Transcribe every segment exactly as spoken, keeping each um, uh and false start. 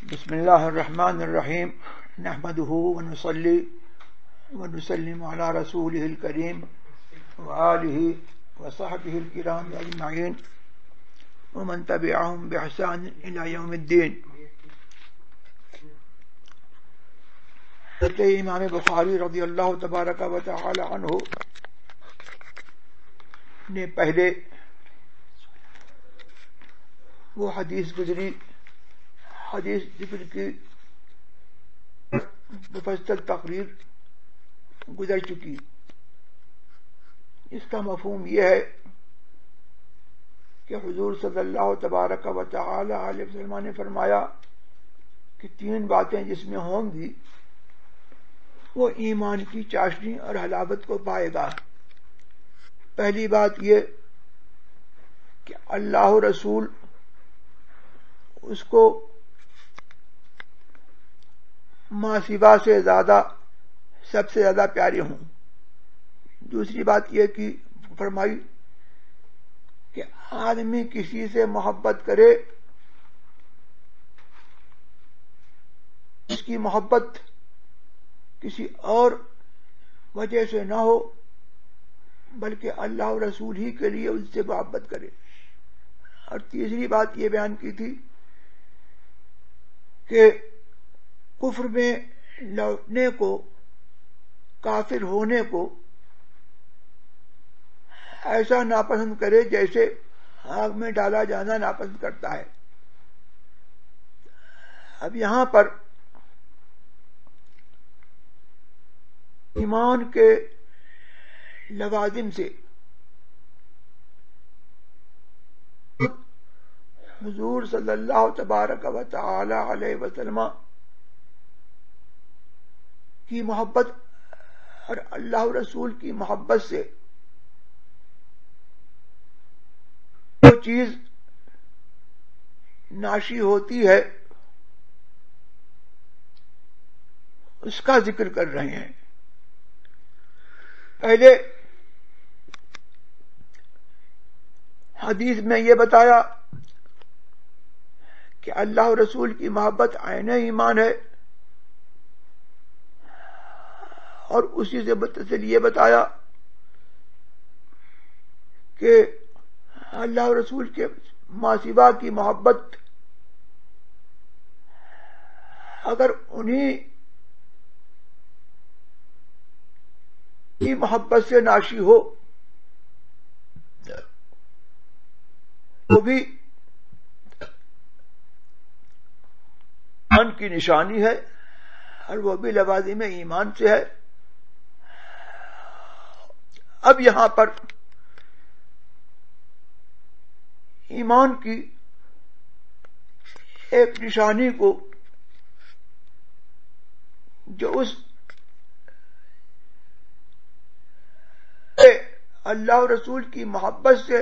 بسم اللہ الرحمن الرحیم نحمده ونصلی ونسلم علی رسولہ الکریم وآلہ وصحبہ الکرام اجمعین ومن تبعهم بإحسان الی یوم الدین۔ حضرت امام بخاری رضی اللہ تبارک و تعالی عنہ نے پہلے وہ حدیث گزری حدیث ذکر کی مفصل تقریر گزر چکی۔ اس کا مفہوم یہ ہے کہ حضور صلی اللہ تبارک و تعالی علیہ وسلم نے فرمایا کہ تین باتیں جس میں ہوں گی وہ ایمان کی چاشنی اور حلاوت کو پائے گا۔ پہلی بات یہ کہ اللہ رسول اس کو ماں سوا سے زیادہ سب سے زیادہ پیارے ہوں۔ دوسری بات یہ کہ فرمائی کہ آدمی کسی سے محبت کرے اس کی محبت کسی اور وجہ سے نہ ہو بلکہ اللہ رسول ہی کے لیے اس سے محبت کرے۔ اور تیسری بات یہ بیان کی تھی کہ کفر میں لوٹنے کو، کافر ہونے کو ایسا ناپسند کرے جیسے آگ میں ڈالا جانا ناپسند کرتا ہے۔ اب یہاں پر ایمان کے لوازم سے حضور صلی اللہ تبارک و تعالی علیہ وسلم کی محبت اور اللہ رسول کی محبت سے جو چیز ناشی ہوتی ہے اس کا ذکر کر رہے ہیں۔ پہلے حدیث میں یہ بتایا کہ اللہ رسول کی محبت عین ایمان ہے، اور اسی سے متصل یہ بتایا کہ اللہ رسول کے ماں سوا کی محبت اگر انہی کی محبت سے ناشی ہو وہ بھی ایمان کی نشانی ہے اور وہ بھی لوازم ایمان سے ہے۔ اب یہاں پر ایمان کی ایک نشانی کو جو اس اللہ رسول کی محبت سے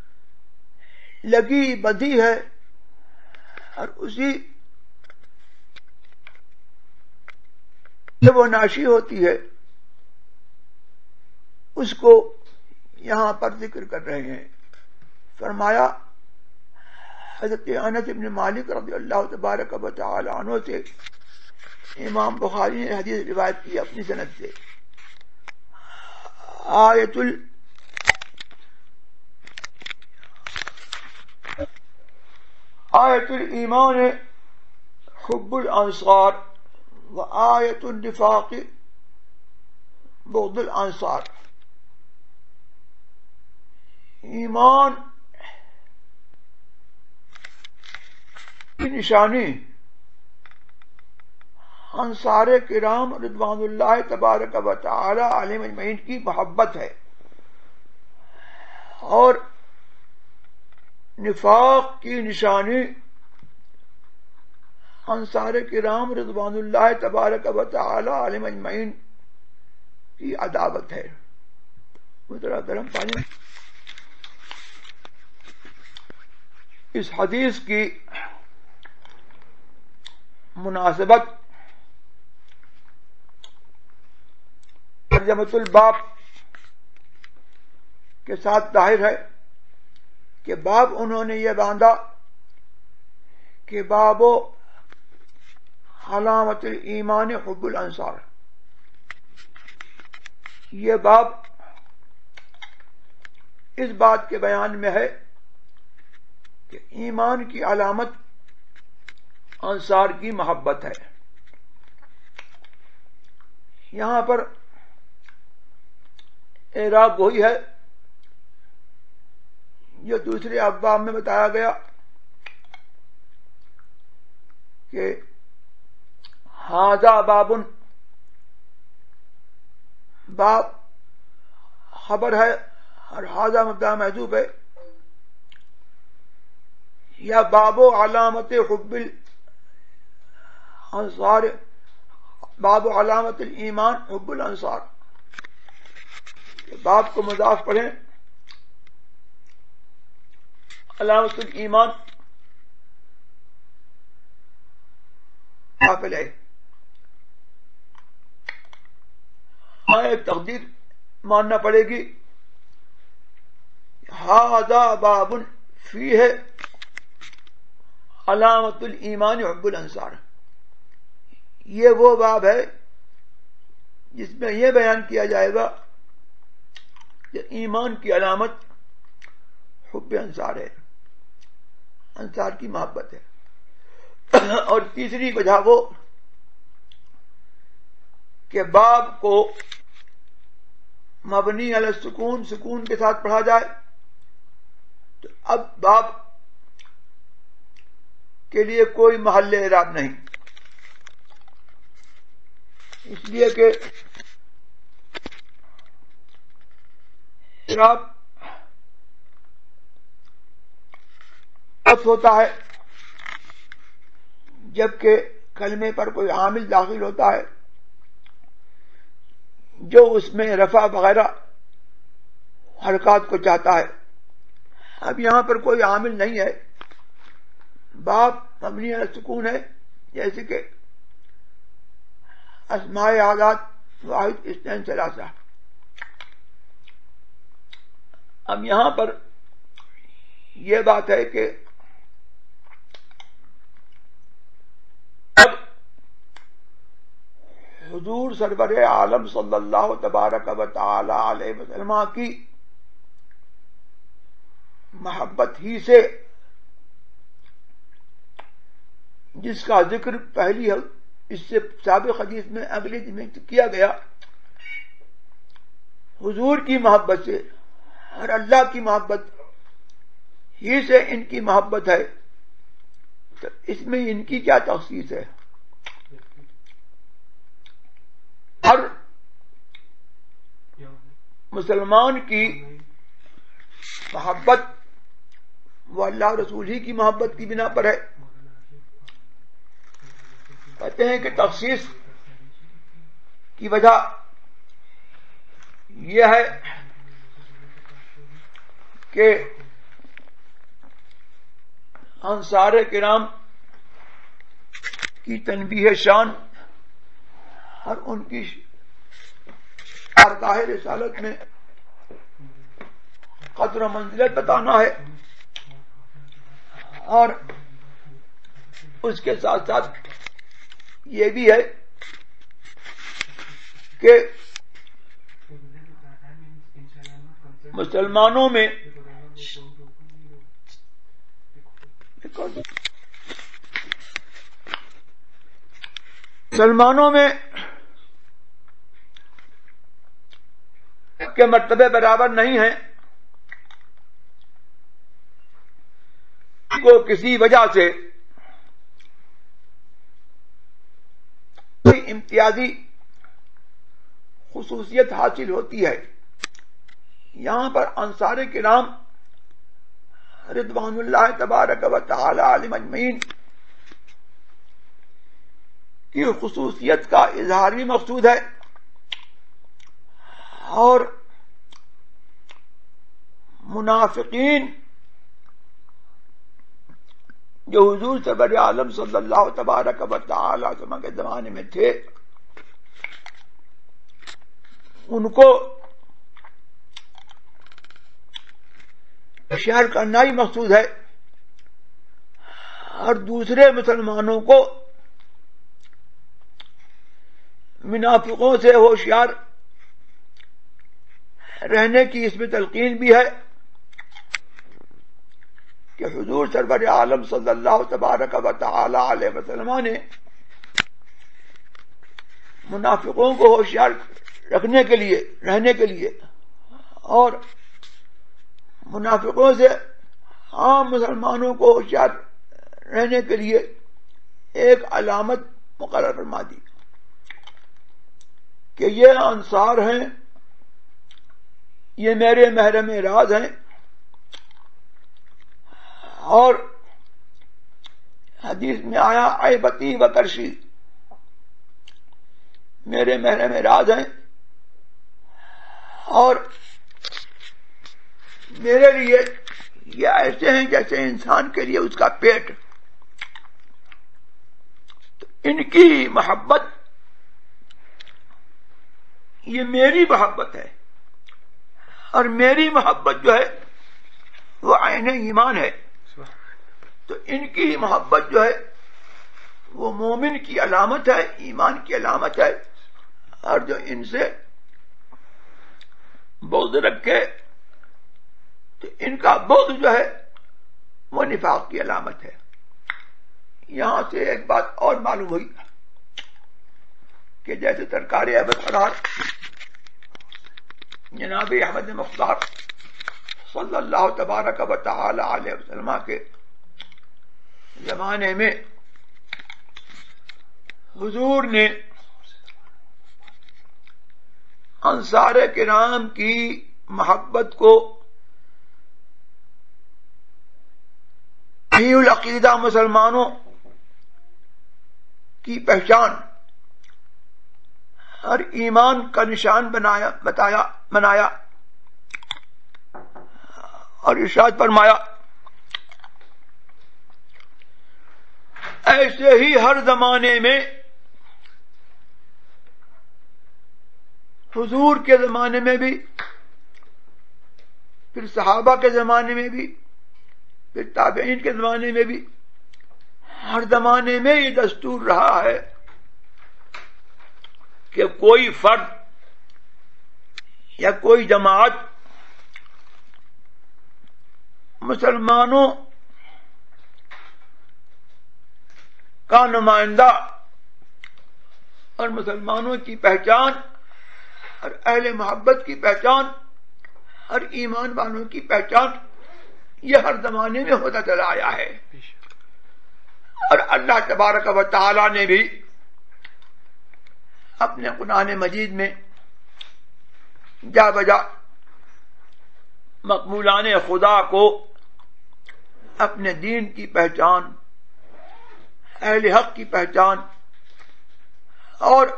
لگی بدھی ہے اور اسی سے وہ ناشی ہوتی ہے، اس کو یہاں پر ذکر کر رہے ہیں۔ فرمایا حضرت انس بن مالک رضی اللہ تبارک و تعالی عنہ سے امام بخاری نے حدیث روایت کی اپنی سند سے، آیت ال آیت الایمان حب الانصار و آیت النفاق بغض الانصار۔ ایمان کی نشانی انصار کرام رضوان اللہ تبارک و تعالی علیہم اجمعین کی محبت ہے، اور نفاق کی نشانی انصار کرام رضوان اللہ تبارک و تعالی علیہم اجمعین کی عداوت ہے۔ ذرا گرم پانی۔ اس حدیث کی مناسبت ترجمۃ الباب کے ساتھ ظاہر ہے کہ باب انہوں نے یہ باندھا کہ بابو علامت الایمان حب الانصار. یہ باب اس بات کے بیان میں ہے کہ ایمان کی علامت انصار کی محبت ہے. یہاں پر اعراب وہی ہے جو دوسرے ابواب میں بتایا گیا کہ ھذا باب، باب خبر ہے اور ھذا مبتدا محذوف ہے. یا باب علامت حب الانصار، باب علامت الایمان حب الانصار. باب کو مضاف پڑھیں، علامت الایمان قابل ہے. ایک تقدیر ماننا پڑے گی، ھذا باب فیہ علامت الایمان حب الانصار. یہ وہ باب ہے جس میں یہ بیان کیا جائے گا کہ ایمان کی علامت حب انصار ہے، انصار کی محبت ہے. اور تیسری وجہ وہ کہ باب کو مبنی علی السکون، سکون کے ساتھ پڑھا جائے تو اب باب کے لیے کوئی محل اعراب نہیں، اس لیے کہ اعراب اب ہوتا ہے جبکہ کلمے پر کوئی عامل داخل ہوتا ہے جو اس میں رفع وغیرہ حرکات کو چاہتا ہے. اب یہاں پر کوئی عامل نہیں ہے، باب مبنی علی السکون ہے، جیسے کہ اسماء اعداد واحد اثنین ثلاثہ. اب یہاں پر یہ بات ہے کہ اب حضور سرور عالم صلی اللہ تبارک و تعالی علیہ وسلم کی محبت ہی سے، جس کا ذکر پہلی اس سے سابق حدیث میں اگلی میں کیا گیا، حضور کی محبت سے اور اللہ کی محبت ہی سے ان کی محبت ہے، تو اس میں ان کی کیا تخصیص ہے؟ ہر مسلمان کی محبت وہ اللہ رسول ہی کی محبت کی بنا پر ہے. کہتے ہیں کہ تخصیص کی وجہ یہ ہے کہ انصار کرام کی تنبیہ شان اور ان کی بارگاہ رسالت میں قدر و منزلت بتانا ہے، اور اس کے ساتھ ساتھ یہ بھی ہے کہ مسلمانوں میں مسلمانوں میں کے مرتبے برابر نہیں ہیں. کو کسی وجہ سے کوئی امتیازی خصوصیت حاصل ہوتی ہے. یہاں پر انصار کرام رضوان اللہ تبارک و تعالی علیہم اجمعین کی خصوصیت کا اظہار بھی مقصود ہے، اور منافقین جو حضور سرور عالم صلی اللہ تبارک و تعالی علیہ وسلم کے زمانے میں تھے، ان کو شہر کرنا ہی مقصود ہے، اور دوسرے مسلمانوں کو منافقوں سے ہوشیار رہنے کی اس میں تلقین بھی ہے کہ حضور سرور عالم صلی اللہ تبارک و تعالی علیہ وسلم نے منافقوں کو ہوشیار رکھنے کے لیے رہنے کے لیے اور منافقوں سے عام مسلمانوں کو ہوشیار رہنے کے لیے ایک علامت مقرر فرما دی کہ یہ انصار ہیں، یہ میرے محرم راز ہیں، اور حدیث میں آیا عیبتی و کرشی، میرے محرم راز ہیں اور میرے لیے یہ ایسے ہیں جیسے انسان کے لیے اس کا پیٹ. تو ان کی محبت یہ میری محبت ہے، اور میری محبت جو ہے وہ عین ایمان ہے. تو ان کی محبت جو ہے وہ مومن کی علامت ہے، ایمان کی علامت ہے، اور جو ان سے بغض رکھے تو ان کا بغض جو ہے وہ نفاق کی علامت ہے. یہاں سے ایک بات اور معلوم ہوئی کہ جیسے سرکار احمد قرار جناب احمد مختار صلی اللہ تبارک و تعالی علیہ وسلم کے زمانے میں حضور نے انصار کرام کی محبت کو صحیح العقیدہ مسلمانوں کی پہچان اور ایمان کا نشان بنایا بتایا بنایا اور ارشاد فرمایا ایسے ہی ہر زمانے میں حضور کے زمانے میں بھی، پھر صحابہ کے زمانے میں بھی، پھر تابعین کے زمانے میں بھی، ہر زمانے میں یہ دستور رہا ہے کہ کوئی فرد یا کوئی جماعت مسلمانوں کا نمائندہ اور مسلمانوں کی پہچان اور اہل محبت کی پہچان اور ایمان والوں کی پہچان یہ ہر زمانے میں ہوتا چلا آیا ہے. اور اللہ تبارک و تعالی نے بھی اپنے قرآن مجید میں جا بجا مقبولان خدا کو اپنے دین کی پہچان، اہل حق کی پہچان اور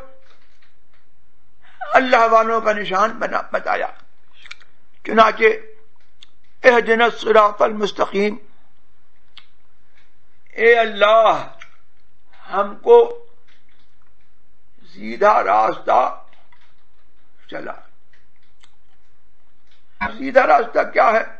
اللہ والوں کا نشان بنا بتایا. چنانچہ اہدنا الصراط المستقیم، اے اللہ ہم کو سیدھا راستہ چلا. سیدھا راستہ کیا ہے؟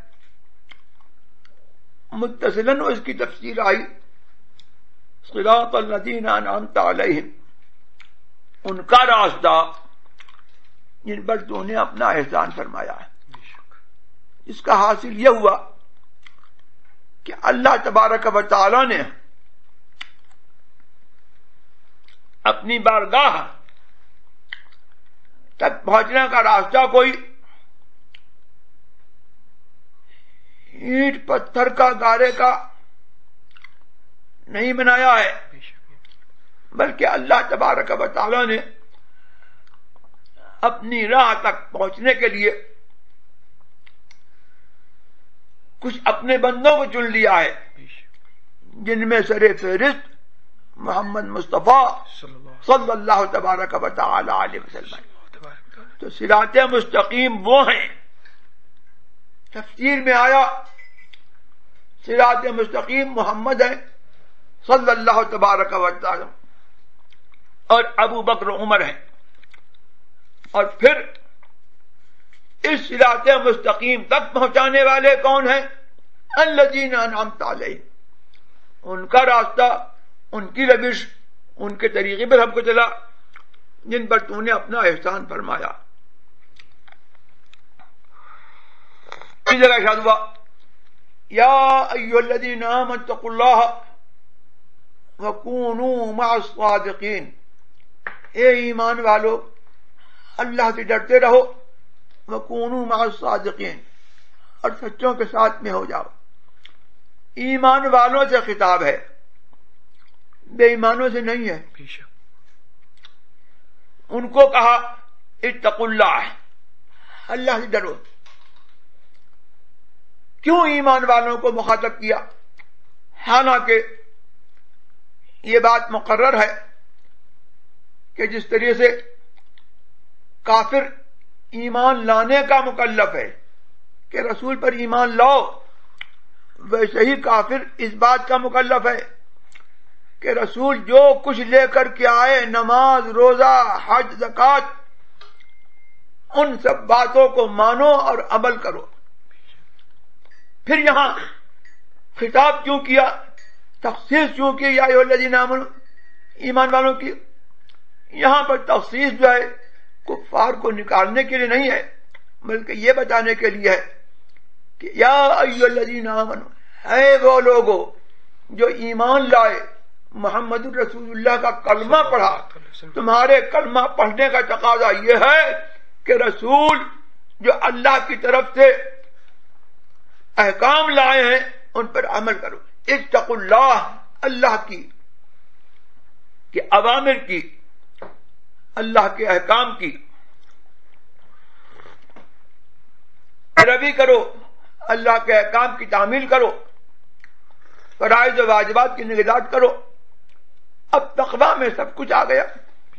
متصلاً اس کی تفسیر آئی صراط الذین انعمت علیہم، ان کا راستہ جن پر تو نے اپنا احسان فرمایا ہے. اس کا حاصل یہ ہوا کہ اللہ تبارک و تعالی نے اپنی بارگاہ تک پہنچنے کا راستہ کوئی اینٹ پتھر کا گارے کا نہیں بنایا ہے، بلکہ اللہ تبارک و تعالی نے اپنی راہ تک پہنچنے کے لیے کچھ اپنے بندوں کو چن لیا ہے، جن میں سر فہرست محمد مصطفیٰ صلی اللہ تبارک و تعالی علیہ وسلم. تو صراط مستقیم وہ ہیں، تفسیر میں آیا صراط مستقیم محمد ہے صلی اللہ تبارک و تعالی اور ابو بکر عمر ہیں. اور پھر اس صراط مستقیم تک پہنچانے والے کون ہیں؟ الذین انعمت علیہم، ان کا راستہ، ان کی روش، ان کے طریقے پر ہم کو چلا. جن پر تو نے اپنا احسان فرمایا. اس جگہ ارشاد ہوا یا ایھا الذین آمنوا اتقوا اللہ وکونوا مع الصادقین. اے ایمان والو اللہ سے ڈرتے رہو، وکونوا مع الصادقین، اور سچوں کے ساتھ میں ہو جاؤ. ایمان والوں سے خطاب ہے، بے ایمانوں سے نہیں ہے. ان کو کہا اتقوا اللہ، اللہ سے ڈرو. کیوں ایمان والوں کو مخاطب کیا؟ حالانکہ یہ بات مقرر ہے کہ جس طریقے سے کافر ایمان لانے کا مکلف ہے کہ رسول پر ایمان لاؤ، ویسے ہی کافر اس بات کا مکلف ہے کہ رسول جو کچھ لے کر کے آئے، نماز، روزہ، حج، زکوٰۃ، ان سب باتوں کو مانو اور عمل کرو. پھر یہاں خطاب کیوں کیا، تخصیص کیوں کی یا ایھا الذین آمنوا، ایمان والوں کی؟ یہاں پر تخصیص جو ہے کفار کو نکالنے کے لیے نہیں ہے، بلکہ یہ بتانے کے لیے ہے کہ یا ایھا الذین آمنوا، اے وہ لوگوں جو ایمان لائے، محمد الرسول اللہ کا کلمہ پڑھا. تمہارے کلمہ پڑھنے کا تقاضا یہ ہے کہ رسول جو اللہ کی طرف سے احکام لائے ہیں ان پر عمل کرو. اتقوا اللہ، اللہ کی کہ اوامر کی، اللہ کے احکام کی پیروی کرو، اللہ کے احکام کی تعمیل کرو، فرائض و واجبات کی نگہداشت کرو. اب تقویٰ میں سب کچھ آ گیا،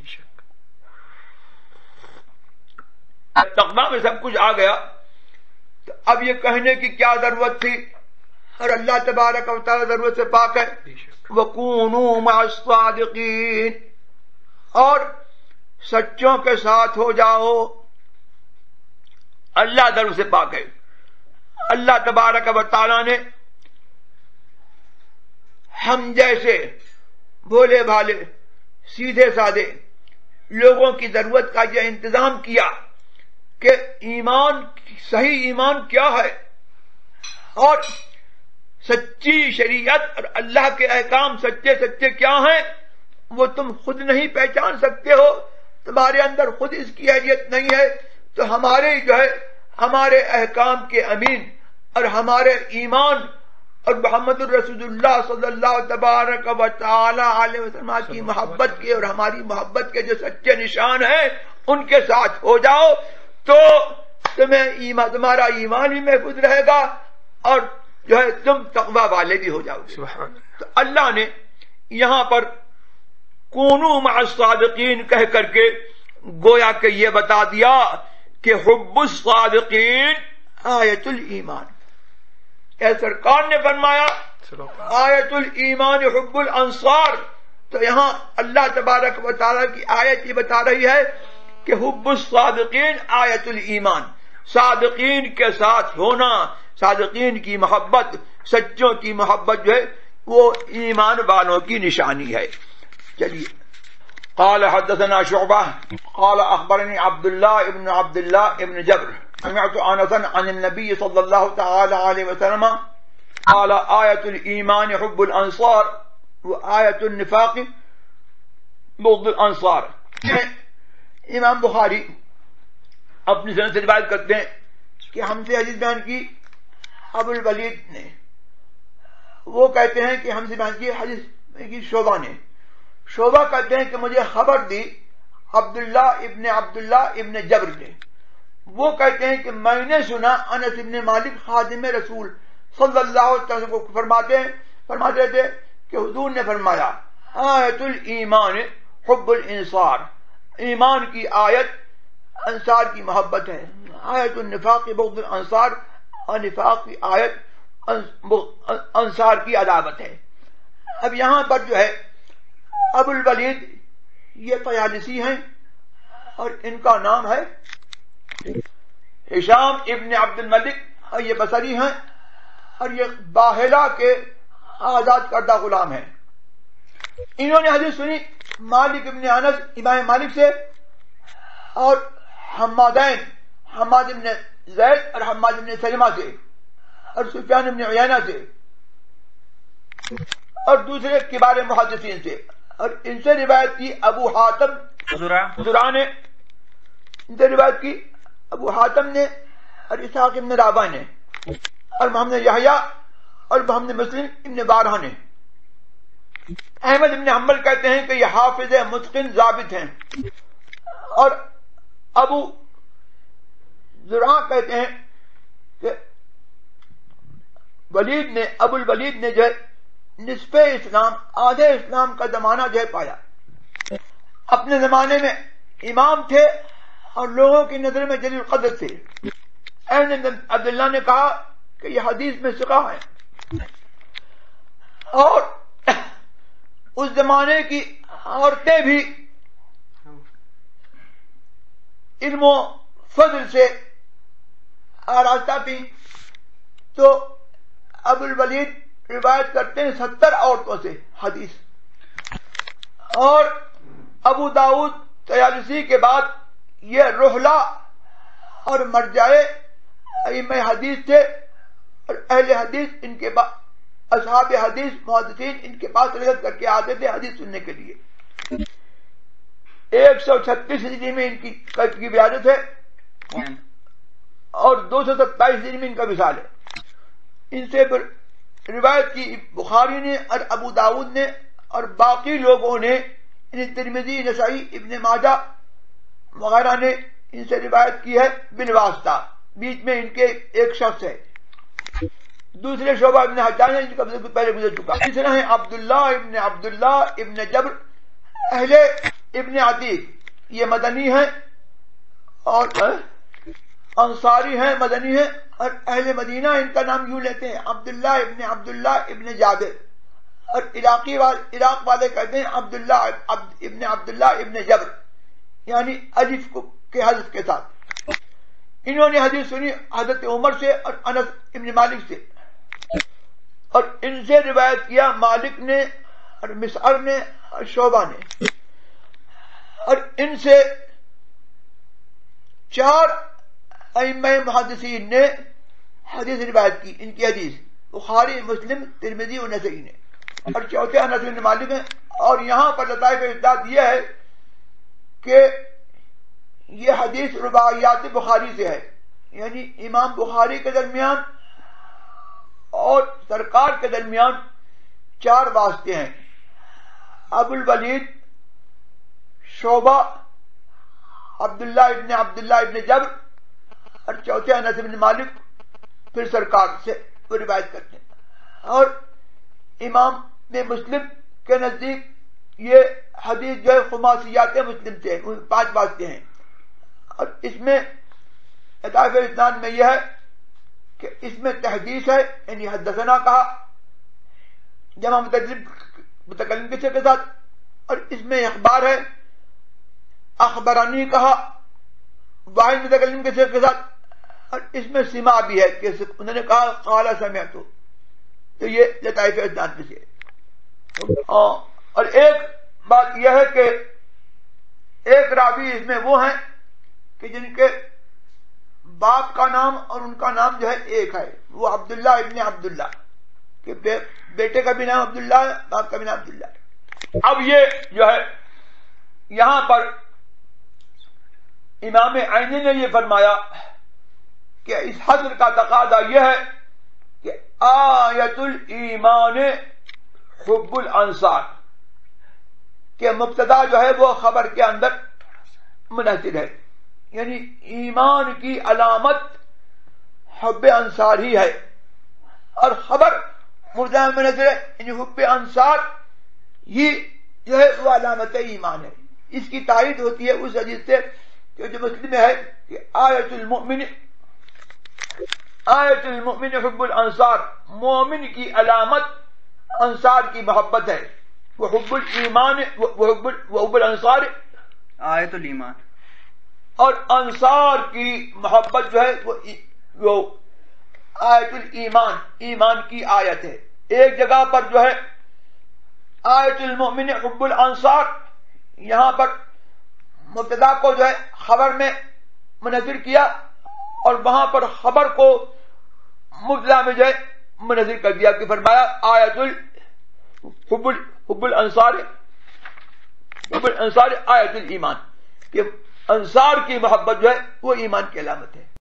اب تقویٰ میں سب کچھ آ گیا تو اب یہ کہنے کی کیا ضرورت تھی؟ اور اللہ تبارک و تعالی ضرورت سے پاک ہے. وَكُونُوا مَعَ الصَّادِقِينَ، اور سچوں کے ساتھ ہو جاؤ. اللہ ضرورت سے پاک ہے. اللہ تبارک و تعالی نے ہم جیسے بھولے بھالے سیدھے سادے لوگوں کی ضرورت کا یہ انتظام کیا کہ ایمان، صحیح ایمان کیا ہے اور سچی شریعت اور اللہ کے احکام سچے سچے کیا ہیں وہ تم خود نہیں پہچان سکتے ہو، تمہارے اندر خود اس کی اہلیت نہیں ہے. تو ہمارے جو ہے ہمارے احکام کے امین اور ہمارے ایمان اور محمد الرسول اللہ صلی اللہ تبارک و تعالی علیہ وسلم کی محبت کے اور ہماری محبت کے جو سچے نشان ہیں ان کے ساتھ ہو جاؤ تو تمہیں ایمان، تمہارا ایمان بھی محفوظ رہے گا اور جو ہے تم تقوی والے بھی ہو جاؤ گے. تو اللہ نے یہاں پر کونوا مع الصادقین کہہ کر کے گویا کہ یہ بتا دیا کہ حب الصادقین آیت الایمان. اے سرکار نے فرمایا آیت الایمان حب الانصار. تو یہاں اللہ تبارک و تعالی کی آیت یہ بتا رہی ہے کہ حب الصادقین آیت الایمان، صادقین کے ساتھ ہونا، صادقین کی محبت، سچوں کی محبت جو ہے وہ ایمان والوں کی نشانی ہے. چلیے قال حدثنا شعبہ قال اخبرني عبد الله ابن عبد الله ابن جبر سمعت انسا عن النبي صلى الله تعالى عليه وسلم قال آية الإيمان حب الأنصار وآية النفاق بغض الأنصار. امام بخاری اپنی سند سے روایت کرتے ہیں کہ ہم سے حدیث بیان کی ابو الولید نے، وہ کہتے ہیں کہ ہم سے بیان کی حدیث کی شعبہ نے. شعبہ کہتے ہیں کہ مجھے خبر دی عبداللہ ابن عبداللہ ابن جبر نے. وہ کہتے ہیں کہ میں نے سنا انس ابن مالک خادم رسول صلی اللہ علیہ وسلم کو فرماتے ہیں فرماتے تھے کہ حضور نے فرمایا آیت الایمان حب الانصار، ایمان کی آیت انصار کی محبت ہے. آیت النفاق بغض الانصار، اور نفاق کی آیت انصار کی عداوت ہے. اب یہاں پر جو ہے ابو الولید یہ طیالسی ہیں اور ان کا نام ہے ہشام ابن عبد الملک اور یہ بصری ہیں اور یہ باہلا کے آزاد کردہ غلام ہیں. انہوں نے حدیث سنی مالک ابن انس امام مالک سے اور حمادین حماد بن زید اور حماد بن سلمہ سے اور سفیان بن عیینہ سے اور دوسرے کبار محدثین سے، اور ان سے روایت کی ابو حاتم زرع نے، ان سے روایت کی ابو حاتم نے اور اسحاق بن رابع نے اور محمد یحییٰ اور محمد مسلم ابن بارہ نے۔ احمد بن حنبل کہتے ہیں کہ یہ حافظ متقن ضابط ہیں، اور ابو زرع کہتے ہیں کہ ولید نے ابو الولید نے جو ہے نصف اسلام آدھے اسلام کا زمانہ جو ہے پایا، اپنے زمانے میں امام تھے اور لوگوں کی نظر میں جلیل القدر تھے۔ احمد بن عبداللہ نے کہا کہ یہ حدیث میں ثقہ ہے، اور اس زمانے کی عورتیں بھی علم و فضل سے آراستہ تھیں، تو ابو الولید روایت کرتے ہیں ستر عورتوں سے حدیث، اور ابو داؤد طیالسی کے بعد یہ رحلہ اور مرجائے ائمہ حدیث تھے، اور اہل حدیث ان کے بعد اصحاب حدیث محدثین ان کے پاس رجعت کر کے آتے تھے حدیث سننے کے لیے۔ ایک سو چھتیس ہجری میں ان کی قتل کی ولادت ہے اور دو سو ستائیس ہجری میں ان کا وصال ہے۔ ان سے روایت کی بخاری نے اور ابو داؤد نے اور باقی لوگوں نے، یعنی ترمذی، نسائی، ابن ماجہ وغیرہ نے ان سے روایت کی ہے بالواسطہ، بیچ میں ان کے ایک شخص ہے۔ دوسرے شعبہ ابن حجاج نے، جن کا پہلے گزر چکا۔ تیسرا ہے عبداللہ ابن عبداللہ ابن جبر اہل ابن عتیق، یہ مدنی ہیں اور انصاری ہیں، مدنی ہیں، اور اہل مدینہ ان کا نام یوں لیتے ہیں عبداللہ ابن عبداللہ ابن جابر، اور عراقی والے عراق والے کہتے ہیں عبداللہ ابن عبداللہ ابن جبر، یعنی الف کے حذف کے ساتھ۔ انہوں نے حدیث سنی حضرت عمر سے اور انس ابن مالک سے، اور ان سے روایت کیا مالک نے اور مسعر نے اور شعبہ نے، اور ان سے چار ائمہ محدثین نے حدیث روایت کی، ان کی حدیث بخاری، مسلم، ترمذی اور نسائی نے، اور چوتھے انس بن مالک ہیں۔ اور یہاں پر لطائف اجداد یہ ہے کہ یہ حدیث رباعیات بخاری سے ہے، یعنی امام بخاری کے درمیان اور سرکار کے درمیان چار واسطے ہیں، ابو الولید، شعبہ، عبداللہ ابن عبداللہ ابن جبر اور چوتھے انس بن مالک، پھر سرکار سے وہ روایت کرتے ہیں۔ اور امام میں مسلم کے نزدیک یہ حدیث جو ہے خماسیات مسلم سے پانچ واسطے ہیں، اور اس میں لطائف اسناد میں یہ ہے کہ اس میں تحدیث ہے، یعنی حدثنا کہا جمع متکلم کسی کے ساتھ، اور اس میں اخبار ہے، اخبرانی کہا واحد متکلم کسی کے ساتھ، اور اس میں سماع بھی ہے کہ انہوں نے کہا قال سمعت، تو یہ لطائف اسناد میں سے۔ اور ایک بات یہ ہے کہ ایک راوی اس میں وہ ہیں کہ جن کے باپ کا نام اور ان کا نام جو ہے ایک ہے، وہ عبداللہ ابن عبداللہ، کہ بیٹے کا بھی نام عبداللہ ہے، باپ کا بھی نام عبداللہ ہے۔ اب یہ جو ہے یہاں پر امام عینی نے یہ فرمایا کہ اس حضر کا تقاضا یہ ہے کہ آیت الایمان حب الانصار، کہ مبتدا جو ہے وہ خبر کے اندر منحصر ہے، یعنی ایمان کی علامت حب انصار ہی ہے، اور خبر مبتدا میں منحصر ہے، یعنی حب انصار ہی جو ہے وہ علامت ایمان ہے۔ اس کی تائید ہوتی ہے اس حدیث سے کہ جو مسلم ہے کہ آیت المؤمن آیت المؤمن حب الانصار، مومن کی علامت انصار کی محبت ہے، وہ حب الایمان وہ حب الانصار آیت الایمان، اور انصار کی محبت جو ہے وہ وہ آیت الایمان، ایمان کی آیت ہے۔ ایک جگہ پر جو ہے آیت المؤمن حب الانصار، یہاں پر مبتدا کو جو ہے خبر میں منحصر کیا اور وہاں پر خبر کو مبتدا میں جو ہے منحصر کر دیا کہ فرمایا آیت الحب حب الانصار حب الانصار آیت الایمان کہ انصار کی محبت جو ہے وہ ایمان کی علامت ہے.